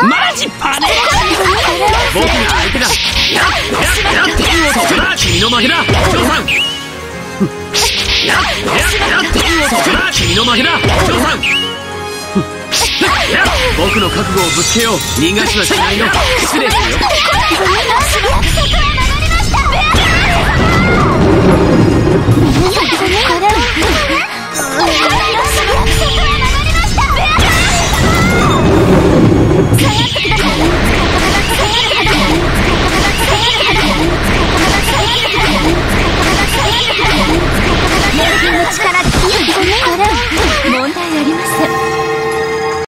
マジパネ僕が相手だ。君の負けだ、ジョーさん。君の負けだ、ジョーさん。僕の覚悟をぶつけよう。逃がしはしないの。失礼するよ。